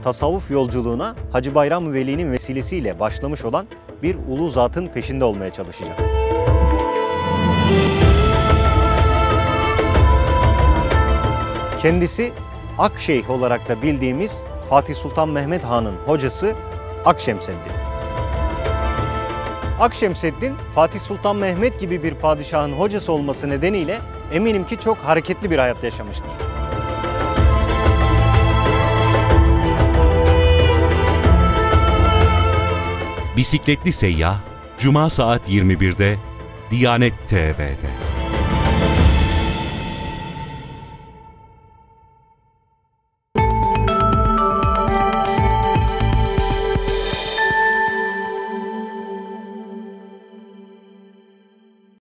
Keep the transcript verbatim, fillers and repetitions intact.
tasavvuf yolculuğuna Hacı Bayram Veli'nin vesilesiyle başlamış olan bir ulu zatın peşinde olmaya çalışacağım. Kendisi Akşeyh olarak da bildiğimiz Fatih Sultan Mehmet Han'ın hocası Akşemseddin. Akşemseddin, Fatih Sultan Mehmet gibi bir padişahın hocası olması nedeniyle eminim ki çok hareketli bir hayat yaşamıştır. Bisikletli Seyyah, Cuma saat yirmi birde Diyanet T V'de.